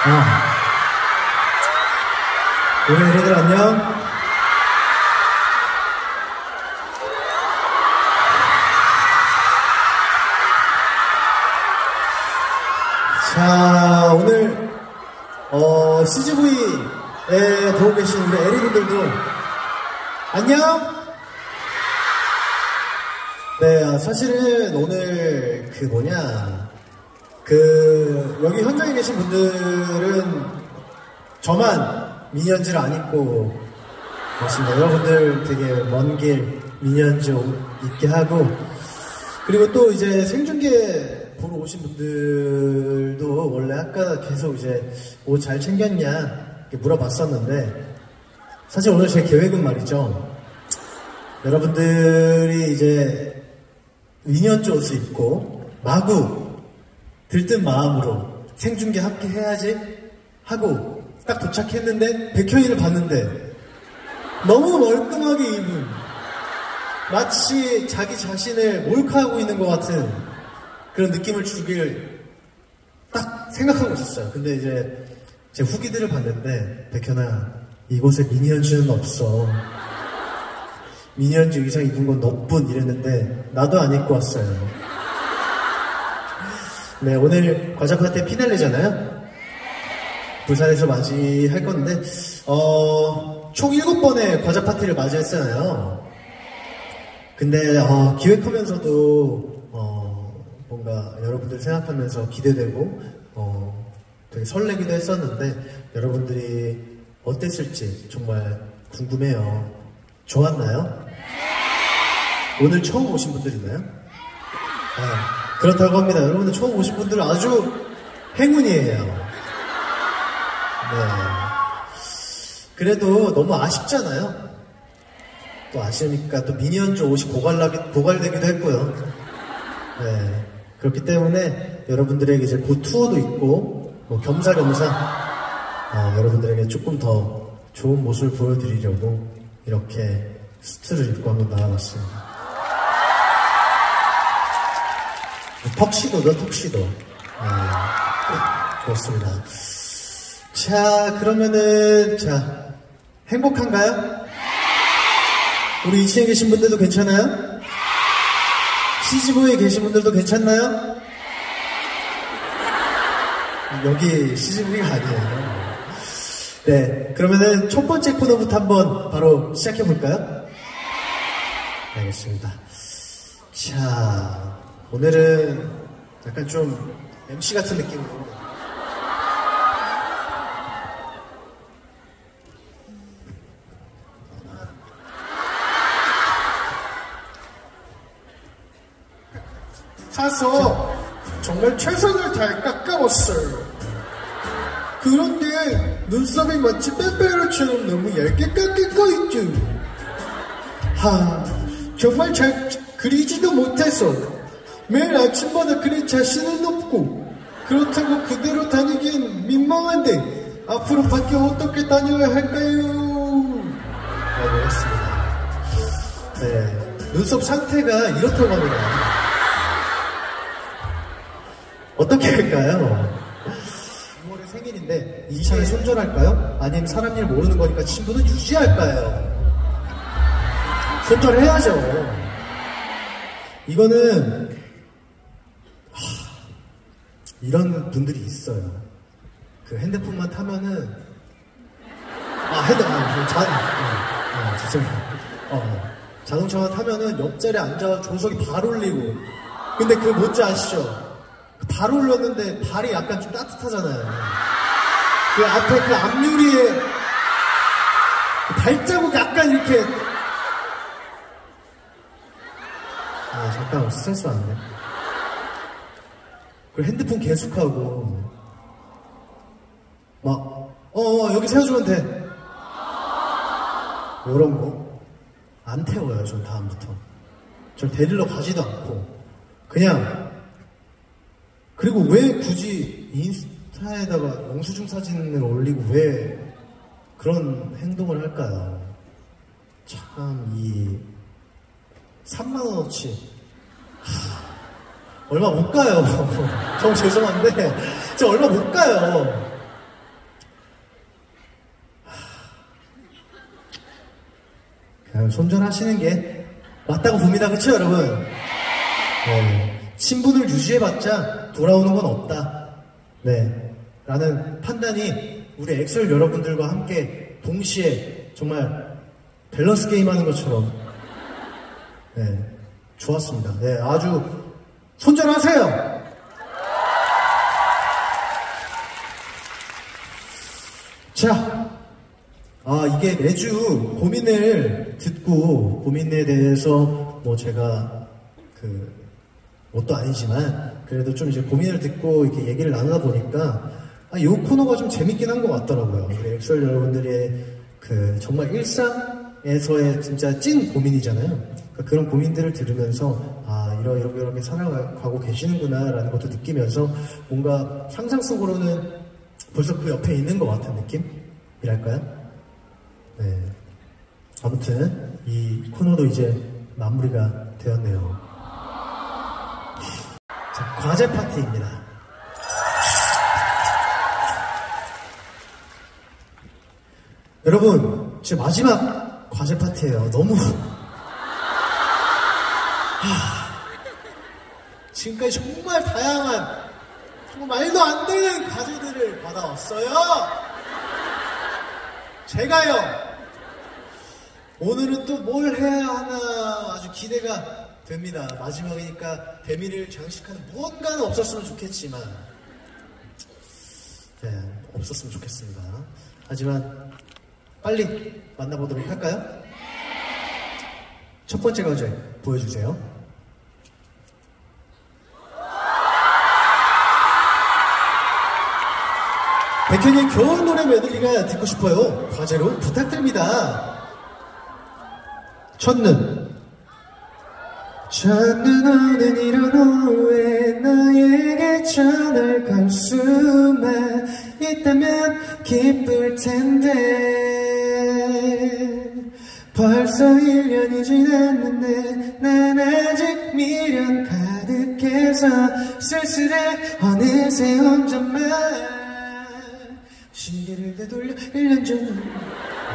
우리 애들 안녕. 자, 오늘 CGV에 보고 계신 우리 애리분들도 안녕. 네, 사실은 오늘 여기 현장에 계신 분들은 저만 미니언즈를 안 입고 왔습니다. 여러분들 되게 먼 길 미니언즈 입게 하고, 그리고 또 이제 생중계 보러 오신 분들도 원래 아까 계속 이제 옷 잘 챙겼냐 이렇게 물어봤었는데, 사실 오늘 제 계획은 말이죠, 여러분들이 이제 미니언즈 옷을 입고 마구 들뜬 마음으로 생중계 함께 해야지 하고 딱 도착했는데 백현이를 봤는데 너무 멀끔하게 입은, 마치 자기 자신을 몰카하고 있는 것 같은 그런 느낌을 주길 딱 생각하고 있었어요. 근데 이제 제 후기들을 봤는데, 백현아, 이곳에 미니언즈는 없어. 미니언즈 의상 입은 건 너뿐 이랬는데 나도 안 입고 왔어요. 네, 오늘 과자 파티 피날레잖아요. 부산에서 맞이할 건데 총 7번의 과자 파티를 맞이했잖아요. 근데 기획하면서도 뭔가 여러분들 생각하면서 기대되고 되게 설레기도 했었는데, 여러분들이 어땠을지 정말 궁금해요. 좋았나요? 오늘 처음 오신 분들 있나요? 그렇다고 합니다. 여러분들 처음 오신 분들은 아주 행운이에요. 네. 그래도 너무 아쉽잖아요. 또 아쉬우니까 또 미니언즈 옷이 고갈되기도 했고요. 네. 그렇기 때문에 여러분들에게 이제 곧 투어도 있고, 겸사겸사 여러분들에게 조금 더 좋은 모습을 보여드리려고 이렇게 수트를 입고 한번 나와봤습니다. 턱시도. 좋습니다. 자, 그러면은, 행복한가요? 우리 2층에 계신 분들도 괜찮아요? CGV에 계신 분들도 괜찮나요? 여기 CGV가 아니에요. 네, 그러면은 첫 번째 코너부터 한번 바로 시작해볼까요? 알겠습니다. 자, 오늘은 약간 좀 MC 같은 느낌으로 사서 정말 최선을 다해 깎아봤어요. 그런데 눈썹이 마치 빼빼로처럼 너무 얇게 깎일 거 있죠. 정말 잘 그리지도 못해서 매일 아침마다 그릴 자신은 없고, 그렇다고 그대로 다니긴 민망한데 앞으로 밖에 어떻게 다녀야 할까요? 라고 했습니다. 네, 눈썹 상태가 이렇다고 합니다. 어떻게 할까요? 6월에 생일인데 이참에 손절할까요? 아니면 사람 일 모르는 거니까 친구는 유지할까요? 손절해야죠. 이거는 이런 분들이 있어요. 그 핸드폰만 타면은 죄송해요. 자동차만 타면은 옆자리에 앉아 조석이 발 올리고, 근데 그거 뭔지 아시죠? 발 올렸는데 발이 약간 좀 따뜻하잖아요. 그 앞에 그 앞유리에 발자국 약간 이렇게, 잠깐 스트레스 왔네. 그리고 핸드폰 계속하고 여기 세워주면 돼, 요런 거 안 태워요. 전 다음부터 전 데리러 가지도 않고 그냥. 그리고 왜 굳이 인스타에다가 영수증 사진을 올리고 왜 그런 행동을 할까요? 참, 이 3만원어치 얼마 못 가요. 정말 죄송한데 진짜 얼마 못 가요. 손절하시는 게 맞다고 봅니다. 그쵸, 여러분? 네. 친분을 유지해봤자 돌아오는 건 없다. 네. 라는 판단이 우리 엑셀 여러분들과 함께 동시에 정말 밸런스 게임 하는 것처럼 네. 좋았습니다. 네. 아주 손절하세요! 자, 이게 매주 고민을 듣고 고민에 대해서 뭐 제가 뭣도 아니지만 그래도 좀 이제 고민을 듣고 이렇게 얘기를 나누다 보니까 이 코너가 좀 재밌긴 한 것 같더라고요. 우리 엑소엘 여러분들의 정말 일상에서의 진짜 찐 고민이잖아요. 그러니까 그런 고민들을 들으면서 이렇게 살아가고 계시는구나라는 것도 느끼면서 뭔가 상상 속으로는 벌써 그 옆에 있는 것 같은 느낌이랄까요? 네. 아무튼 이 코너도 이제 마무리가 되었네요. 자, 과제 파티입니다. 여러분, 제 마지막 과제 파티예요. 너무 지금까지 정말 다양한 정말 말도 안 되는 과제들을 받아왔어요. 제가요. 오늘은 또 뭘 해야 하나 아주 기대가 됩니다. 마지막이니까 대미를 장식하는 무언가는 없었으면 좋겠지만 네, 없었으면 좋겠습니다. 하지만 빨리 만나보도록 할까요? 첫 번째 과제 보여주세요. 백현의 겨울 노래 메들리가 듣고 싶어요. 과제로 부탁드립니다. 첫눈 오는 이런 오후에 나에게 전화갈 수만 있다면 기쁠 텐데 벌써 1년이 지났는데 난 아직 미련 가득해서 쓸쓸해 어느새 혼잣말 시계를 되돌려 1년 전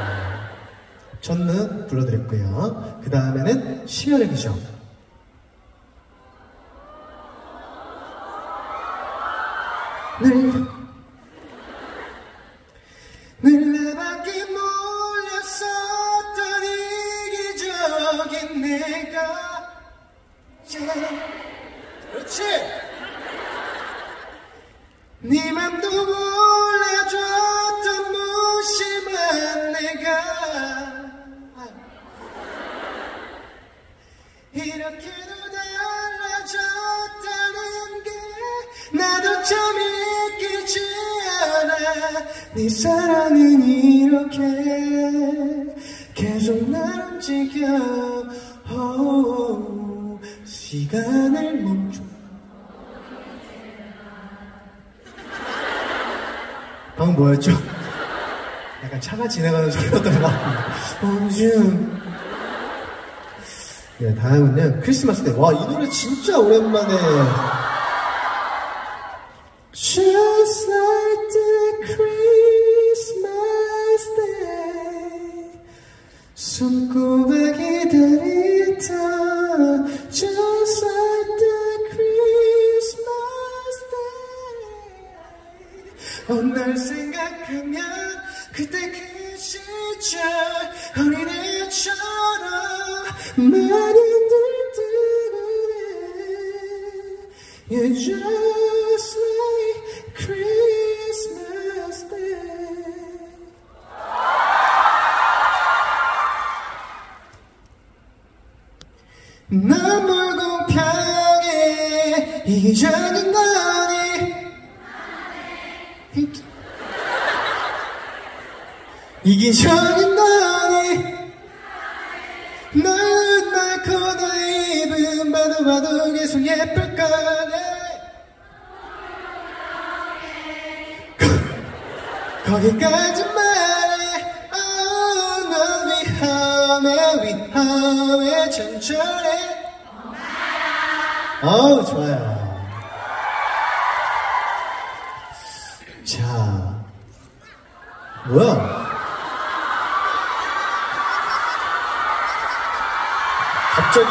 첫눈 불러드렸고요. 그 다음에는 심혈의 기적. 늘 나밖에 몰랐었던 이기적인 내가 그렇지 네 맘도 몰라줬던 무심한 내가 이렇게도 달라졌다는 게 나도 참 믿기지 않아. 네 사랑은 이렇게 계속 날 움직여 시간을 멈춰. 방금 뭐였죠? 약간 차가 지나가는 소리였던 것 같은데. 네, 다음은요, 크리스마스 때. 와, 이 노래 진짜 오랜만에. Just like the Christmas day. 손꼽아 기다리던 Just like the Christmas day. 날 생각하면 그때 그 시절 어린애처럼 많이 들뜨고 You're just like Christmas Day. 너무 공평해 이기적인 너니 이기적인 너니 넌 날 코너 입은 봐도 계속 예쁠 거네 거기까지 말해 너 위험해 천천히 좋아요. 자 뭐야 갑자기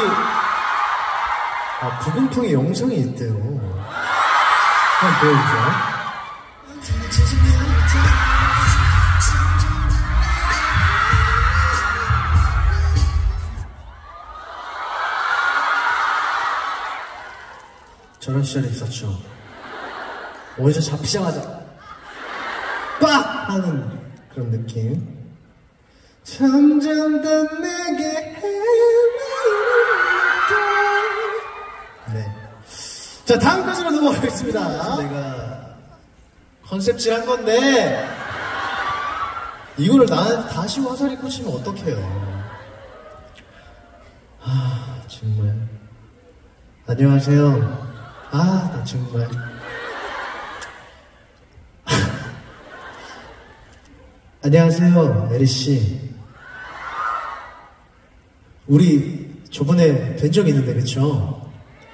부금풍의 영상이 있대요. 한번 보여주세요. 저런 시절이 있었죠. 어디서 잡히자마자 빡! 하는 그런 느낌. 점점 내게 네. 자, 다음 까지로 넘어가겠습니다. 내가 컨셉질 한 건데 이거를 나한테 다시 화살이 꽂히면 어떡해요. 정말. 안녕하세요. 나 정말. 안녕하세요, 에리씨. 우리 저번에 뵌 적 있는데, 그쵸?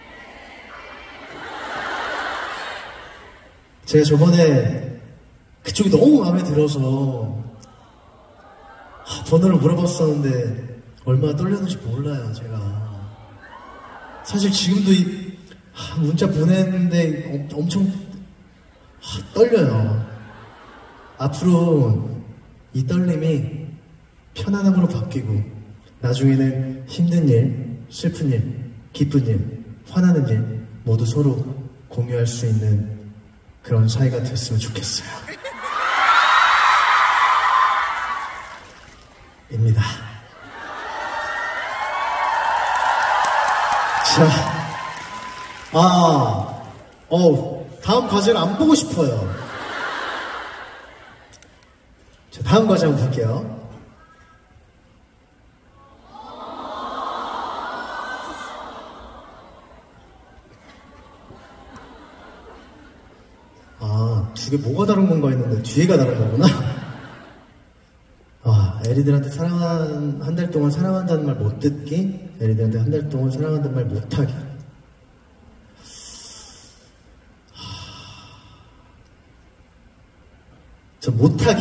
제가 저번에 그쪽이 너무 마음에 들어서 번호를 물어봤었는데 얼마나 떨렸는지 몰라요, 제가. 사실 지금도 문자 보냈는데 엄청 떨려요. 앞으로 이 떨림이 편안함으로 바뀌고 나중에는 힘든 일, 슬픈 일, 기쁜 일, 화나는 일 모두 서로 공유할 수 있는 그런 사이가 됐으면 좋겠어요. 입니다. 자, 다음 과제를 안 보고 싶어요. 자, 다음 과제 한번 볼게요. 두 개 뭐가 다른 건가 했는데 뒤에가 다른 거구나. 에리들한테 한 달 동안 사랑한다는 말 못 듣기, 에리들한테 한 달 동안 사랑한다는 말 못 하기. 저 못 하기.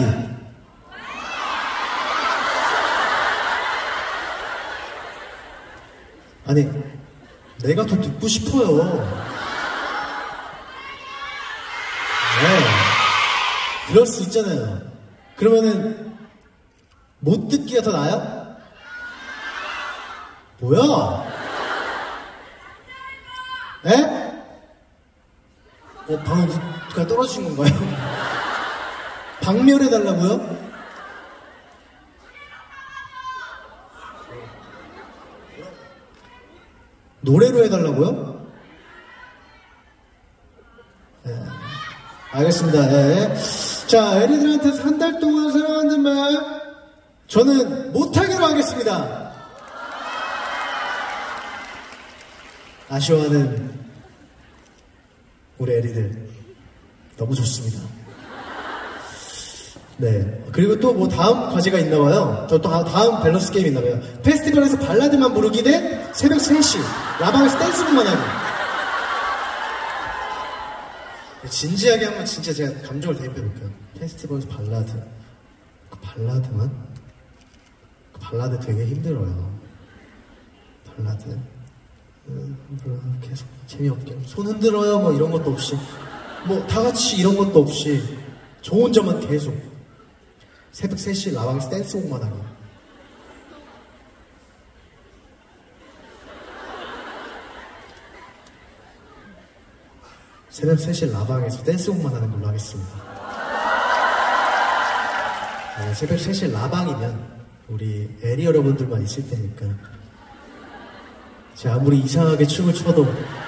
아니, 내가 더 듣고 싶어요. 그럴 수 있잖아요. 그러면은 못 듣기가 더 나아요? 뭐야? 에? 방금 누가 떨어진 건가요? 박멸해달라고요? 노래로 해달라고요? 알겠습니다. 네. 자, 에리들한테 한 달 동안 사랑하는 말 저는 못하기로 하겠습니다. 아쉬워하는 우리 에리들 너무 좋습니다. 네. 그리고 또 뭐 다음 과제가 있나 봐요. 또 다음 밸런스 게임 있나 봐요. 페스티벌에서 발라드만 부르기 대 새벽 3시 라방에서 댄스곡만 하기. 진지하게 한번 진짜 제가 감정을 대입해볼게요. 페스티벌에서 발라드. 그 발라드만? 그 발라드 되게 힘들어요. 발라드. 계속 재미없게. 손 흔들어요. 뭐 이런 것도 없이. 뭐 다 같이 이런 것도 없이. 저 혼자만 계속. 새벽 3시 라방에서 댄스곡만 하기. 새벽 3시 라방에서 댄스곡만 하는 걸로 하겠습니다. 새벽 3시 라방이면 우리 에리 여러분들만 있을 테니까 제가 아무리 이상하게 춤을 춰도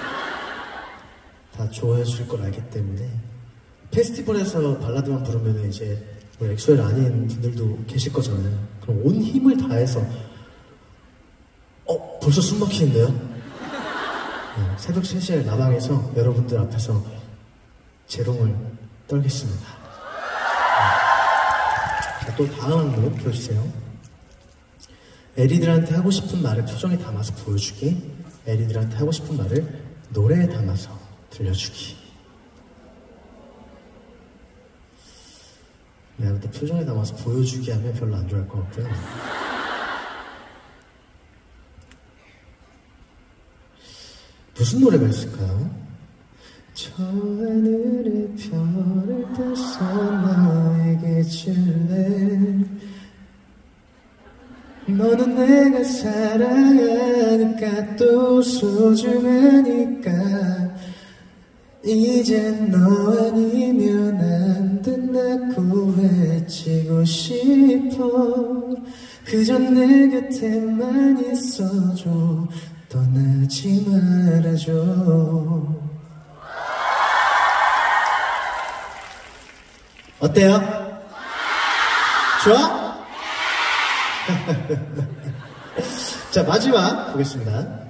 다 좋아해 줄 걸 알기 때문에 페스티벌에서 발라드만 부르면 이제 우리 엑소엘 아닌 분들도 계실 거잖아요. 그럼 온 힘을 다해서 벌써 숨 막히는데요? 새벽 3시에 라방에서 여러분들 앞에서 재롱을 떨겠습니다. 자, 또 다음 한번 보여주세요. 에리들한테 하고 싶은 말을 표정에 담아서 보여주기, 에리들한테 하고 싶은 말을 노래에 담아서 들려주기. 내가 또 표정에 담아서 보여주기 하면 별로 안 좋아할 것 같고요. 무슨 노래가 있을까요? 저 하늘의 별을 따서 너에게 줄래. 너는 내가 사랑하니까 또 소중하니까 이젠 너 아니면 안 된다고 외치고 싶어. 그저 내 곁에만 있어줘. 떠나지 말아줘. 어때요? 좋아? 자, 마지막 보겠습니다.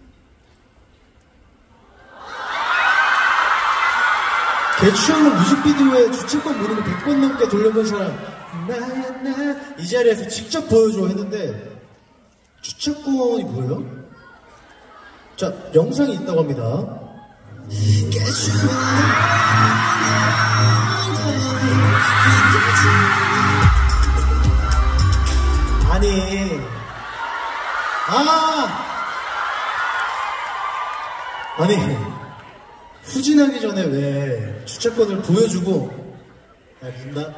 개추하는 뮤직비디오에 주체권 모르고 100번 넘게 돌려본 사람 나야 나 이 자리에서 직접 보여줘 했는데 주체권이 뭐예요? 자, 영상이 있다고 합니다. 아니 후진하기 전에 왜 주체권을 보여주고 야 묻나?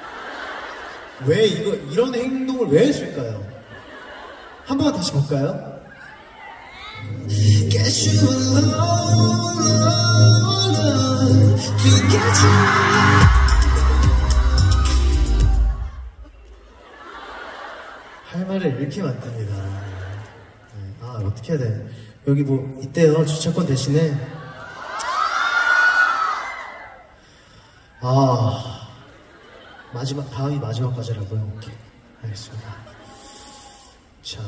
왜 이런 행동을 왜 했을까요? 한 번 다시 볼까요? 할 말을 잃게 만듭니다. 아, 어떻게 해야 돼? 여기 뭐 있대요. 주차권 대신에. 다음이 마지막까지라고요. 오케이, 알겠습니다. 자,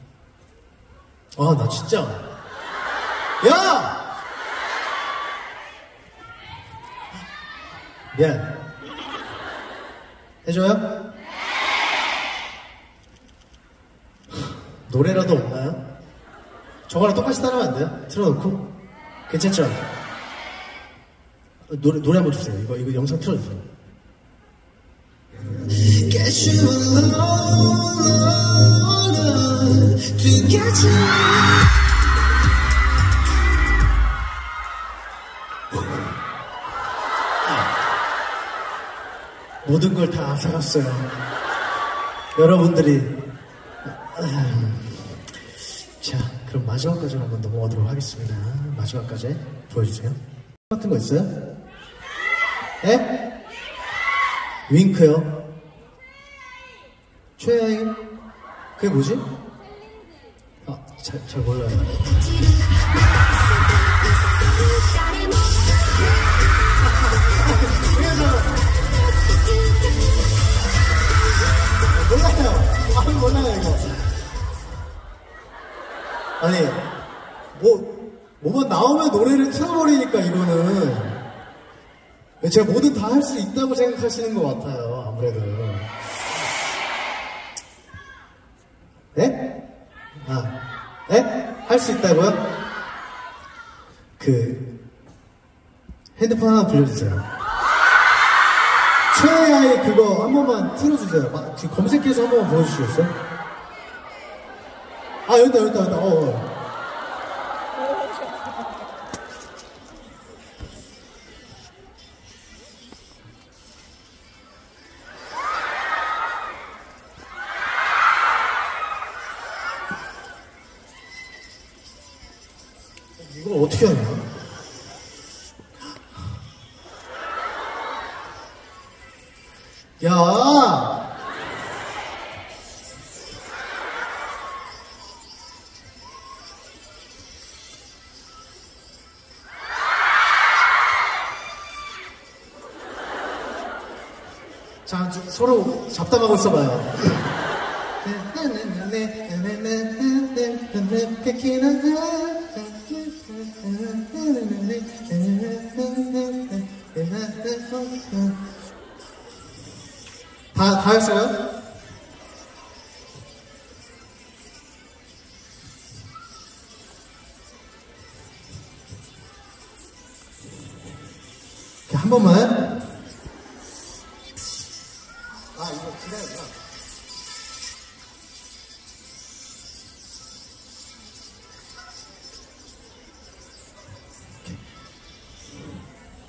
나 진짜 야! 미안. 해줘요? 노래라도 없나요? 저거랑 똑같이 따라하면 안 돼요? 틀어놓고? 괜찮죠? 노래 한번 주세요. 이거 영상 틀어주세요. 모든 걸 다 앗아갔어요. 여러분들이. 자, 그럼 마지막까지 한번 넘어가도록 하겠습니다. 마지막까지 보여주세요. 같은 거 있어요? 네? 윙크요? 최하이? 그게 뭐지? 잘 몰라요. 몰라요, 이거. 아니, 뭐만 나오면 노래를 틀어버리니까, 이거는. 제가 뭐든 다 할 수 있다고 생각하시는 것 같아요, 아무래도. 네? 네? 할 수 있다고요? 핸드폰 하나 빌려주세요. 최애아이 그거 한 번만 틀어주세요. 지금 검색해서 한 번만 보여주시겠어요? 여기다. 이걸 어떻게 하냐? 야! 자, 서로 잡담하고 있어봐요. 다 했어요? 한 번만. 이거 기다려봐.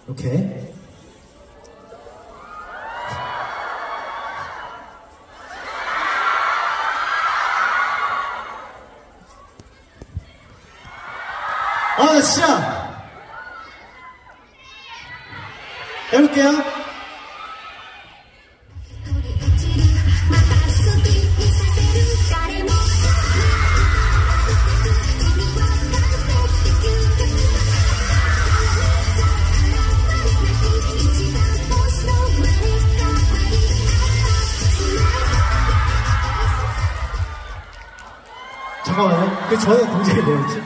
오케이. 시작! 해볼게요. 잠깐만요. 그 전에 동작이 뭐였지?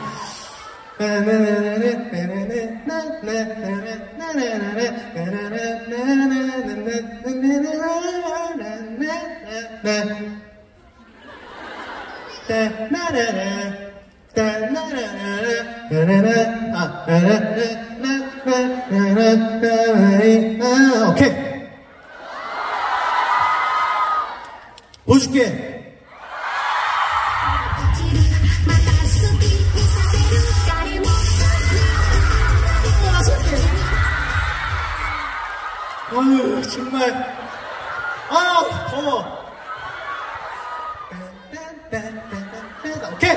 오케이. 보여줄게. 아유, 정말. 더워. 오케이.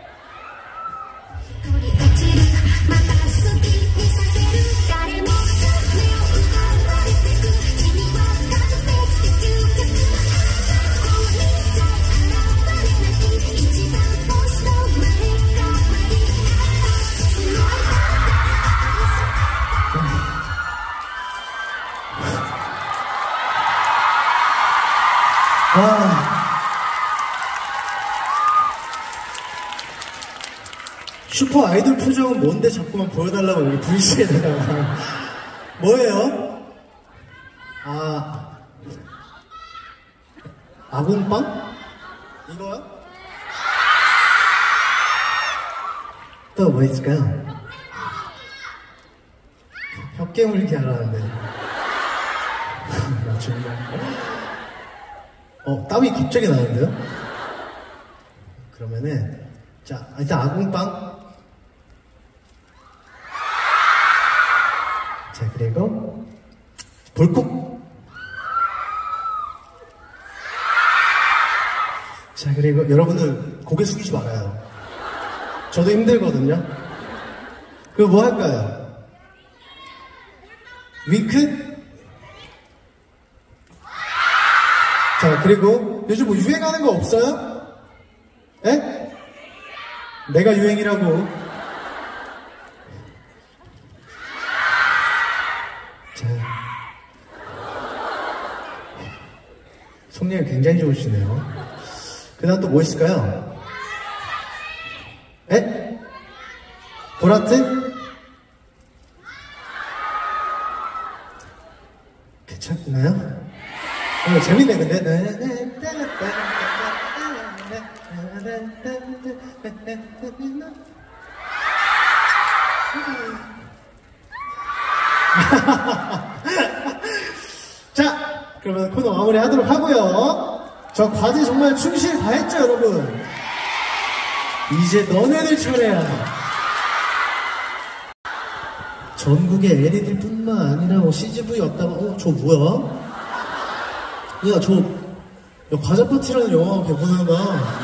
슈퍼 아이돌 표정은 뭔데 자꾸만 보여달라고 여기 VC에다가 뭐예요? 아궁빵? 이거요? 또 뭐 있을까요? 혀 깨물기 하라는데 나 정말 땀이 갑자기 나는데요? 그러면은 자 일단 아궁빵. 자, 그리고 볼콕. 자, 그리고 여러분들 고개 숙이지 말아요. 저도 힘들거든요. 그거 뭐 할까요? 윙크? 자, 그리고 요즘 뭐 유행하는 거 없어요? 에? 내가 유행이라고. 성량이 굉장히 좋으시네요. 그 다음 또 뭐 있을까요? 에? 보라트? 괜찮나요? 재밌네, 근데. 자! 그러면 코너 마무리 하도록 하고요. 저 과제 정말 충실히 다 했죠, 여러분? 이제 너네들 차례야. 전국의 LED 뿐만 아니라 뭐 CGV 왔다가 저 뭐야? 야, 과자 파티라는 영화 개봉하나?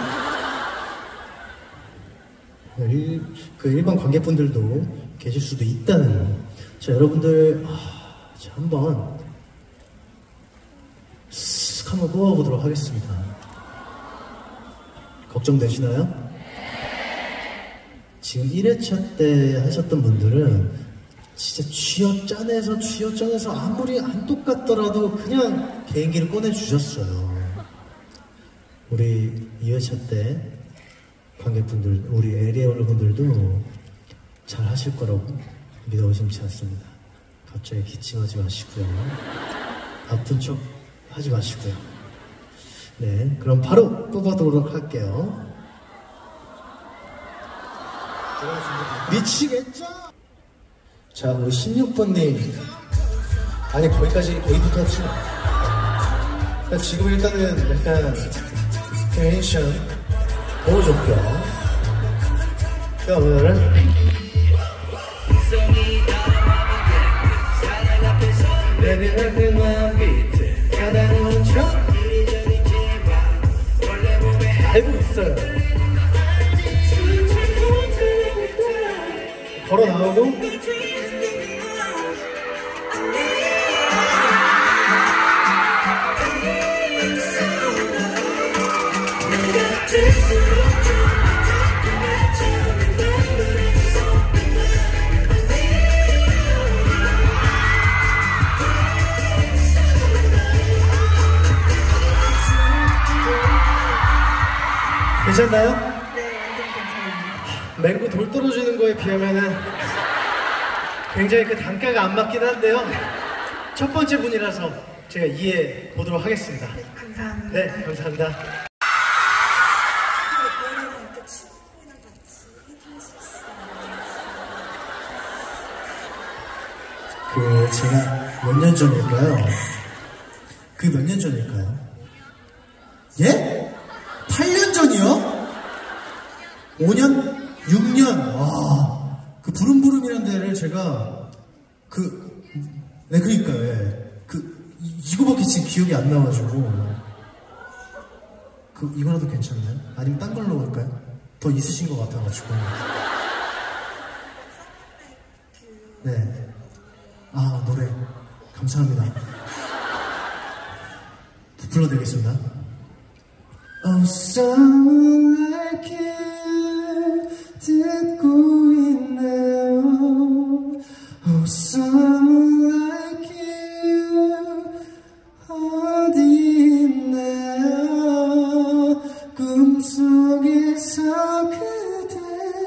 그 일반 관객분들도 계실 수도 있다는. 자, 여러분들 자, 한번 한번 뽑아보도록 하겠습니다. 걱정되시나요? 지금 1회차 때 하셨던 분들은 진짜 쥐어짜내서 아무리 안 똑같더라도 그냥 개인기를 꺼내주셨어요. 우리 2회차 때 관객분들, 우리 에리얼 분들도 잘 하실 거라고 믿어 의심치 않습니다. 갑자기 기침하지 마시고요. 아픈 척 하지 마시고요. 네, 그럼 바로 뽑아보도록 할게요. 미치겠죠? 자, 우리 16번님. 아니, 거기부터 하지. 지금 일단은 약간 텐션 너무 좋고요. 자, 오늘은 내가 그만 비트 가다놓은 척 알고 있어요. 걸어 나오고 괜찮나요? 네, 완전 괜찮아요. 맹구 돌 떨어지는 거에 비하면은 굉장히 그 단가가 안 맞긴 한데요. 첫 번째 분이라서 제가 이해해 보도록 하겠습니다. 네, 감사합니다. 네, 감사합니다. 제가 몇 년 전일까요? 그 몇 년 전일까요? 예? 8년 전이요? 5년? 6년? 와, 그 부름부름이라는 데를 제가 네, 그러니까요. 예. 이거밖에 지금 기억이 안 나가지고 이거라도 괜찮나요? 아니면 딴 걸로 할까요? 더 있으신 것 같아가지고. 네. 아, 노래 감사합니다. 불러드리겠습니다. Oh, someone like you 듣고 있네요. Oh, someone like you 어디 있네요. 꿈속에서 그대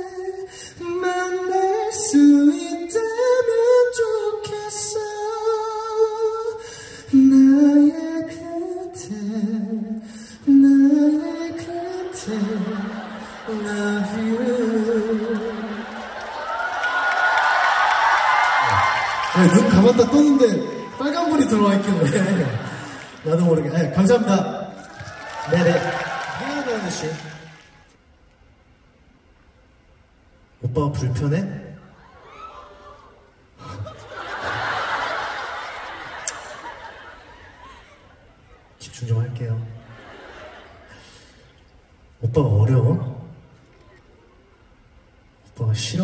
만날 수 있다면 좋겠어. 나의 그대 love you. 네, 눈 감았다 떴는데 빨간불이 들어와 있길래 나도 모르게. 네, 감사합니다. 네네. 하나도 씨. 오빠가 불편해? 집중 좀 할게요. 오빠가 어려워? 오빠가 싫어?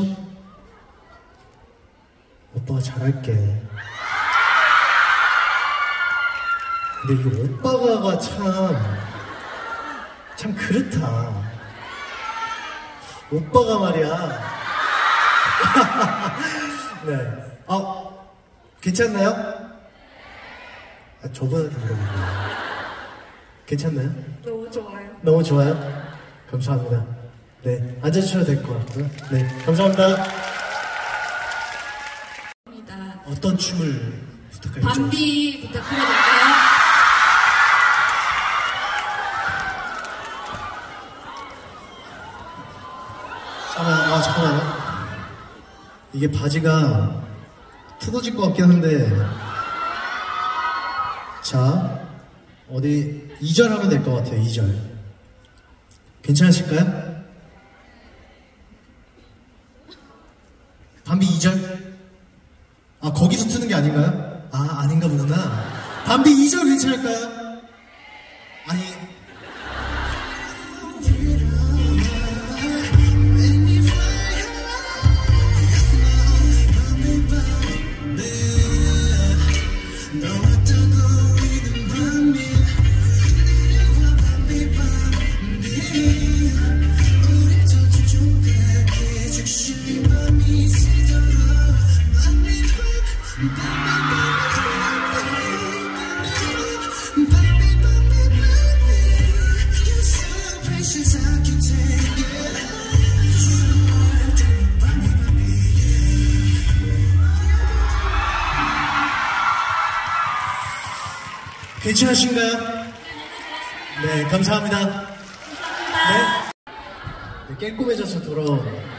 오빠가 잘할게. 근데 이 오빠가가 참 그렇다. 오빠가 말이야. 네. 괜찮나요? 저번에도 물어봤는데. 괜찮나요? 너무 좋아요. 너무 좋아요? 감사합니다. 네, 앉아주셔도 될 것 같고요. 네, 감사합니다. 어떤 춤을 부탁할까요? 밤비 부탁드려도 될까요? 잠깐만요. 이게 바지가 뜯어질 것 같긴 한데, 자, 어디 2절 하면 될 것 같아요. 2절 괜찮으실까요? 밤비 2절? 거기서 트는 게 아닌가요? 아닌가 보구나. 밤비 2절 괜찮을까요? 아니, 괜찮으신가요? 네, 감사합니다. 네. 깨꼼해져서 돌아온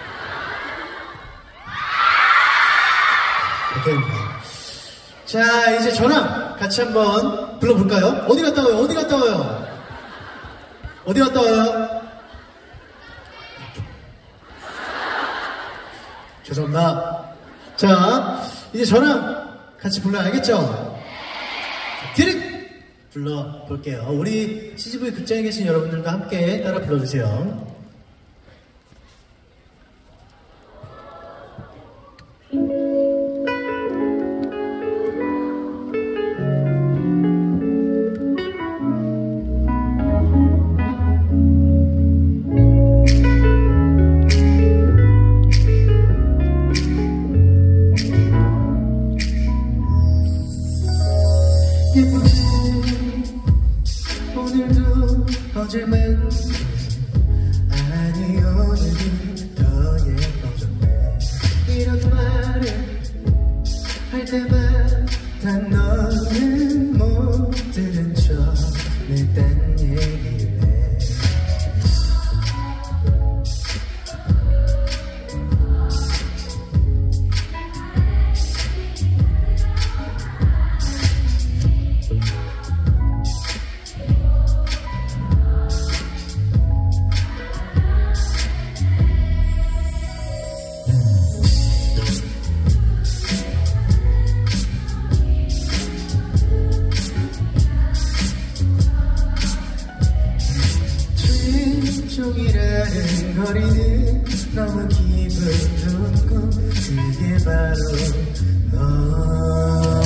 오케이입니다. 자, 이제 저랑 같이 한번 불러볼까요? 어디 갔다 와요? 어디 갔다 와요? 어디 갔다 와요? 죄송합니다. 자, 이제 저랑 같이 불러야 알겠죠? 드릭 불러볼게요. 우리 CGV 극장에 계신 여러분들도 함께 따라 불러주세요. 오늘도 어제만 아니 오늘은 더 예뻐졌네. 이런 말을 할 때마다 너는 못 들은 척 늘 딴 얘기를 해. 종이라는 거리는 너무 기분 좋고 그게 바로 너.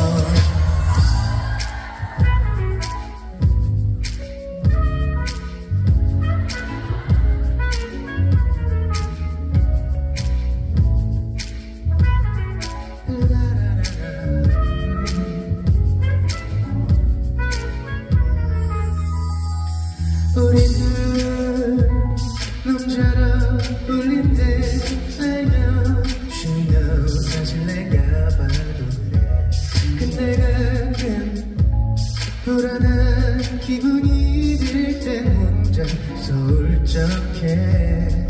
우리는 놈처럼 울릴 때 알면 You know 사실 내가 봐도 그래. 근데 가끔 불안한 기분이 들 땐 혼자 서울적해.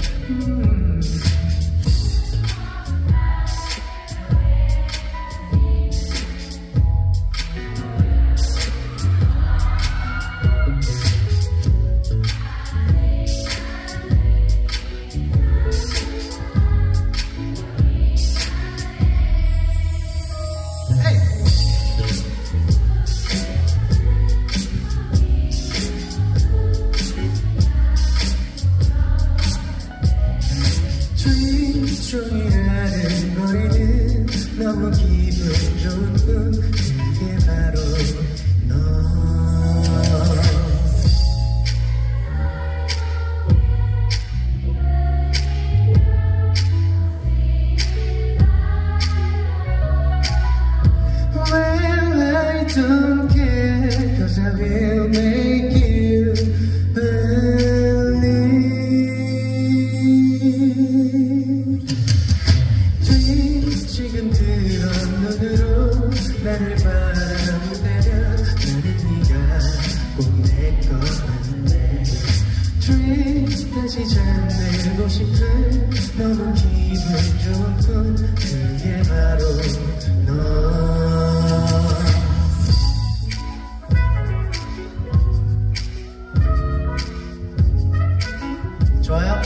종이라는 거리는 너무 기분 좋은 그게 바로 너. Well, I don't care, 'cause I will make you believe. 지금 그런 눈으로 나를 바라보다면 나는 네가 꼭 내 것 같네. Dream 다시 잠들고 싶은 너무 기분 좋은 꿈 그게 바로 너. 좋아요?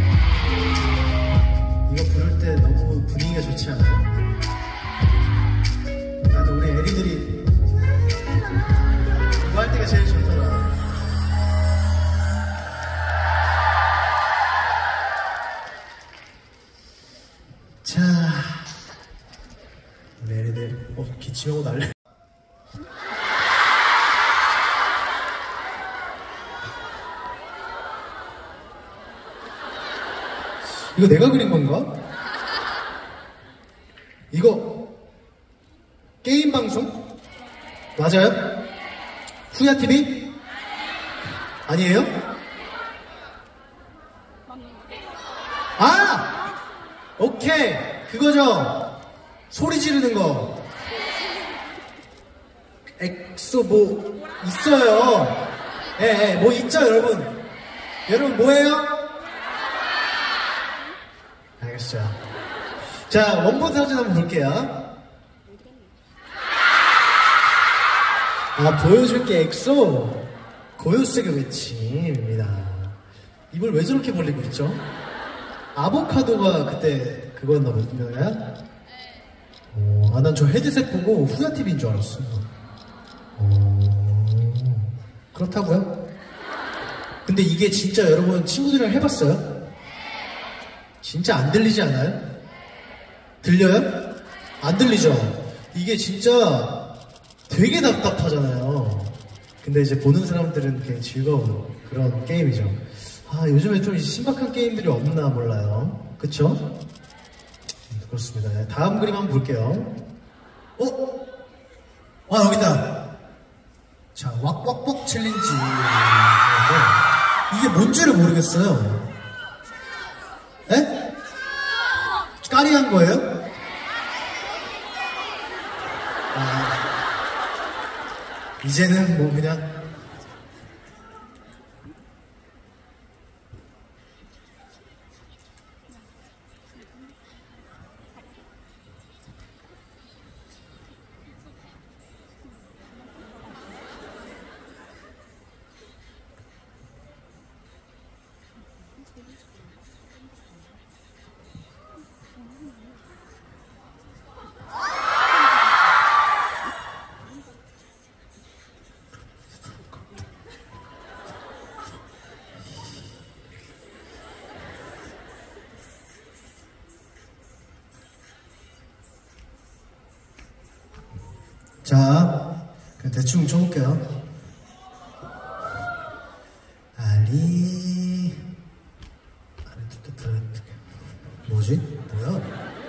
이거 부를 때 너무 분위기가 좋지 않아요? 나는 우리 애리들이 이거 할 때가 제일 좋더라. 자, 우리 애리들 기침하고 날래. 이거 내가 그린 건가? 이거 게임 방송? 맞아요? 후야TV? 아니에요? 아! 오케이! 그거죠? 소리 지르는 거. 엑소 뭐 있어요. 예, 뭐 있죠 여러분? 여러분 뭐예요? 알겠어요. 자, 원본 사진 한번 볼게요. 아, 보여줄게 엑소 고요색의 외침입니다. 입을 왜 저렇게 벌리고 있죠? 아보카도가 그때 그거였나 보네요. 아, 난 저 헤드셋 보고 후야TV인 줄 알았어요. 그렇다고요? 근데 이게 진짜 여러분 친구들이랑 해봤어요? 진짜 안 들리지 않아요? 들려요? 안 들리죠? 이게 진짜 되게 답답하잖아요. 근데 이제 보는 사람들은 굉장히 즐거운 그런 게임이죠. 아, 요즘에 좀 신박한 게임들이 없나 몰라요. 그쵸? 그렇습니다. 네, 다음 그림 한번 볼게요. 여기다. 자, 왁왁벅 챌린지. 이게 뭔지를 모르겠어요. 에? 까리한 거예요? 이제는 뭐 그냥 자, 그냥 대충 쳐볼게요. 뭐지? 뭐야?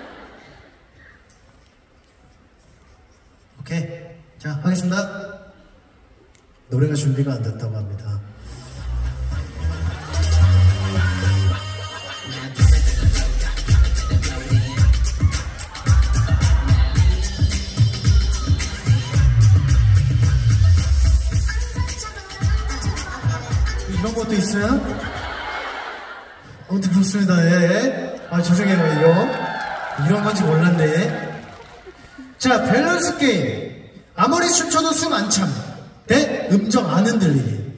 오케이. 자, 하겠습니다. 노래가 준비가 안 됐다고 합니다. 이런 것도 있어요? 아무튼 그렇습니다. 예. 죄송해요. 이런 건지 몰랐네. 자, 밸런스 게임. 아무리 춤춰도 숨 안 참. 대 음정 안 흔들리기.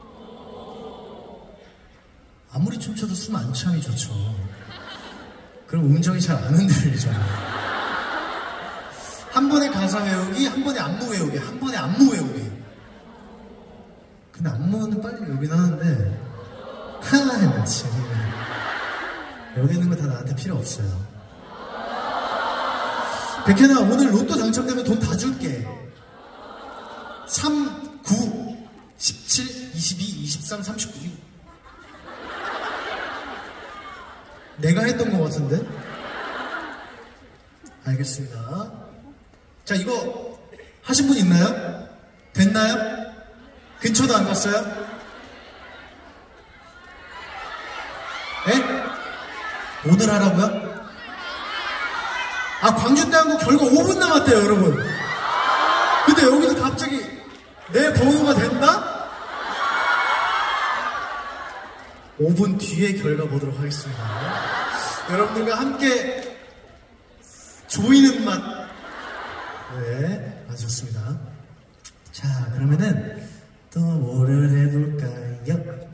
아무리 춤춰도 숨 안 참이 좋죠. 그럼 음정이 잘 안 흔들리잖아요. 한 번에 가사 외우기, 한 번에 안무 외우기, 한 번에 안무 외우기. 근데 안무는 빨리 외우긴 하는데, 나 지금. 여기 있는 거 다 나한테 필요 없어요. 백현아, 오늘 로또 당첨되면 돈 다 줄게. 3, 9, 17, 22, 23, 39. 내가 했던 거 같은데? 알겠습니다. 자, 이거 하신 분 있나요? 됐나요? 근처도 안 갔어요? 에? 오늘 하라고요? 광주 때 한 거 결과 5분 남았대요, 여러분. 근데 여기서 갑자기 내 번호가 된다? 5분 뒤에 결과 보도록 하겠습니다. 여러분들과 함께 조이는 맛. 네, 아주 좋습니다. 자, 그러면은 또 뭐를 해볼까요?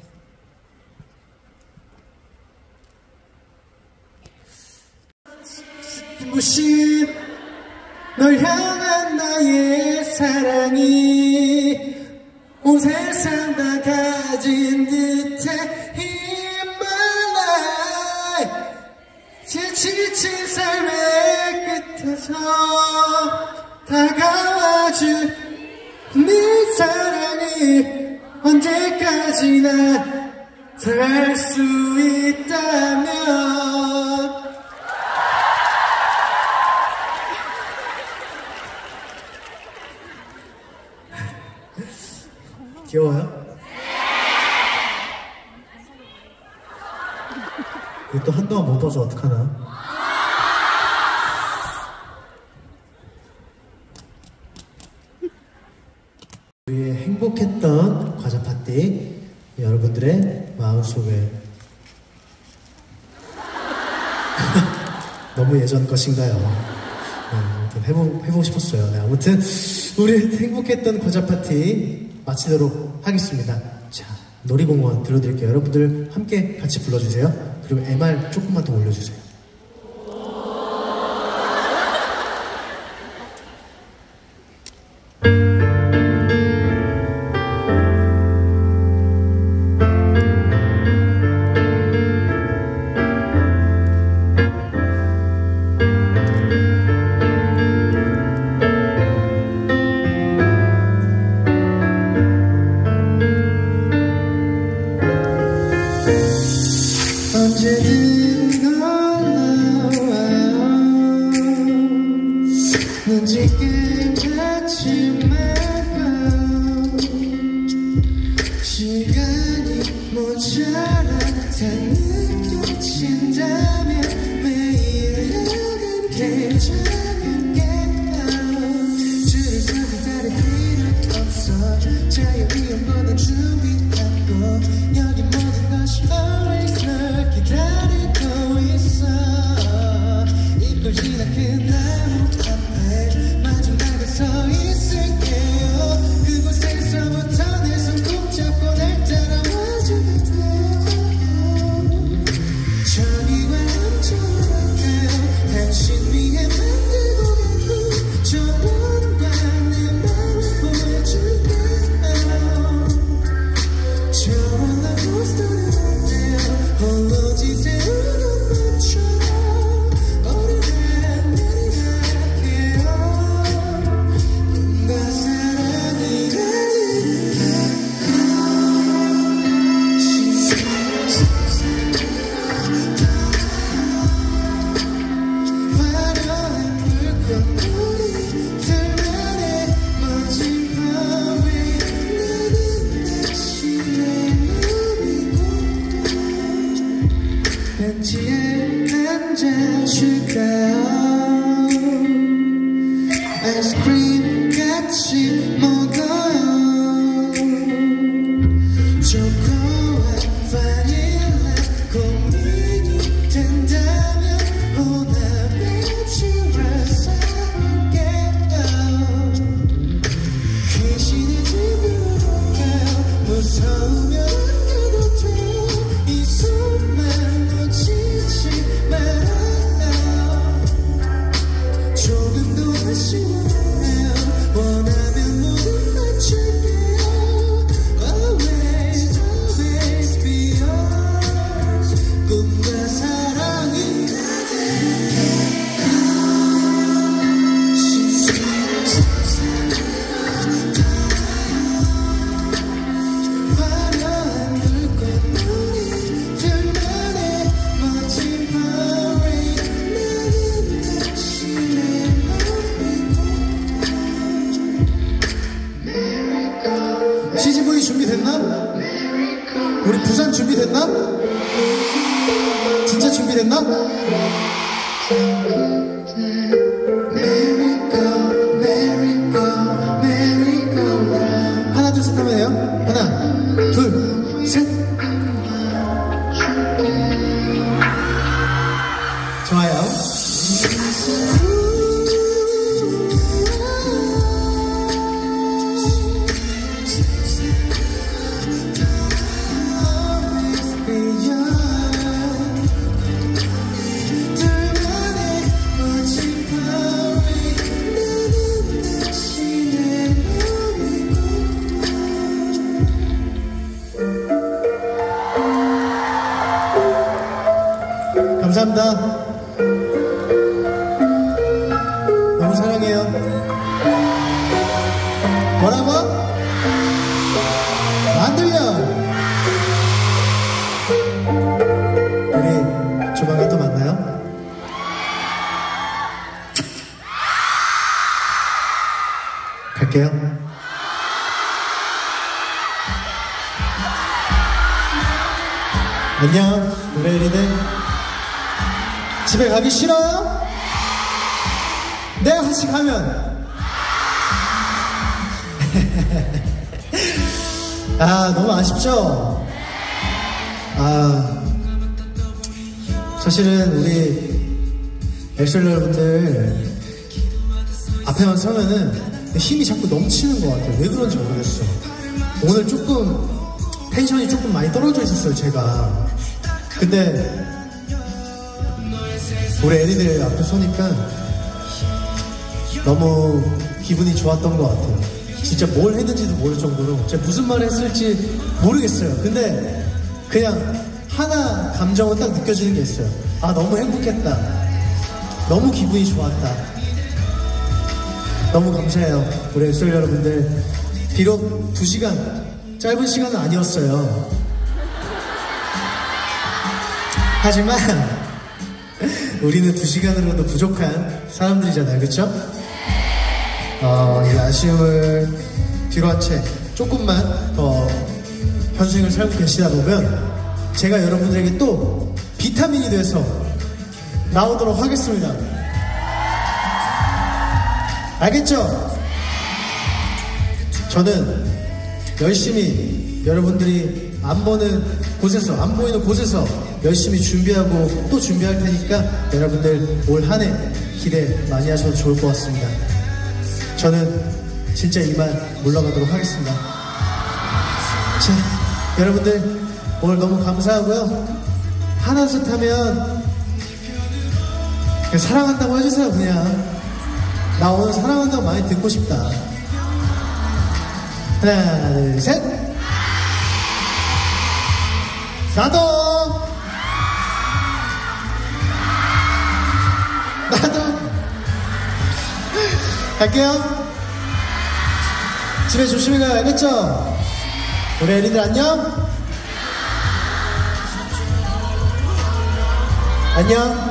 부신 널 향한 나의 사랑이 온 세상 다 가진 듯해 In my life 지친 삶의 끝에서 다가와줄 네 사랑이 언제까지나 살 수 있다면 귀여워요? 이거 또 한동안 못 봐서 어떡하나? 우리의 행복했던 과자 파티 여러분들의 마음속에 너무 예전 것인가요? 네, 아무튼 해보고 싶었어요. 네, 아무튼 우리 행복했던 과자 파티 마치도록 하겠습니다. 자, 놀이공원 들려드릴게요. 여러분들 함께 같이 불러주세요. 그리고 MR 조금만 더 올려주세요. 넌 지금 같이 말고 시간이 모자라 다 느껴진다면 매일은 괜찮을게요 줄을 서고 다를 필요도 없어 자유비용보다 준비하고 여기 모든 것이 always 널 기다리고 있어 이걸 지나 그 나무 앞에 마지막에 서 있을게요 그곳에서부터 내 손 꼭 잡고 날 따라와주면 돼요 저기와 함정할까요 당신 위해 만들고 간 저번과 내 맘을 보여줄게요 저런 love story 어때요 홀로 지새우는 밤처럼 오래된 날이 갈게요 꿈과 사랑이 화려한 불꽃놀이 들만의 멋진 밤에 나는 다시 내 누비고 벤치에 앉아줄까요 아이스크림 같이 먹어요 초코와 바닐라 고민이 된다면 혼합의 칠을 쌓을게요 귀신의 집으로 갈까요 무서우면 안 가도 돼요 이 손만 놓치지 말아요 조금 더 아쉬워해요 원하면 모두 맞출게요 Always always be yours 꿈과 사랑이 화려한 불꽃놀이 들만의 멋진 밤에 나는 다시 내 누비고 CGV 준비됐나? 우리 부산 준비됐나? 진짜 준비됐나? 하나 둘 셋 하면 해요 하나 둘 셋 좋아요 둘만의 멋진 밤에 나는 다시 내 누비고 감사합니다 너무 사랑해요 뭐라고? 안 들려 우리 조만간 또 만나요 갈게요 안녕 우리 혜리는 집에 가기 싫어요? 내가 같이 가면 아 너무 아쉽죠? 아 사실은 우리 엑셀 여러분들 앞에만 서면은 힘이 자꾸 넘치는 것 같아요. 왜 그런지 모르겠어. 오늘 조금 텐션이 조금 많이 떨어져 있었어요 제가. 근데 우리 애리들 앞에 서니까 너무 기분이 좋았던 것 같아요. 진짜 뭘 했는지도 모를 정도로 제가 무슨 말을 했을지 모르겠어요. 근데 그냥 하나 감정은 딱 느껴지는 게 있어요. 아 너무 행복했다. 너무 기분이 좋았다. 너무 감사해요. 우리 엑소엘 여러분들. 비록 2시간 짧은 시간은 아니었어요. 하지만 우리는 2시간으로도 부족한 사람들이잖아요. 그쵸? 이 아쉬움을 뒤로 한 채 조금만 더 현생을 살고 계시다 보면 제가 여러분들에게 또 비타민이 돼서 나오도록 하겠습니다. 알겠죠? 저는 열심히 여러분들이 안 보이는 곳에서 열심히 준비하고 또 준비할 테니까 여러분들 올 한 해 기대 많이 하셔도 좋을 것 같습니다. 저는 진짜 이만 물러가도록 하겠습니다. 자, 여러분들 오늘 너무 감사하고요. 하나씩 하면 그냥 사랑한다고 해주세요. 그냥 나 오늘 사랑한다고 많이 듣고 싶다. 하나 둘 셋. 나도 갈게요. 집에 조심히 가요. 알겠죠? 우리 애리들 안녕. 안녕.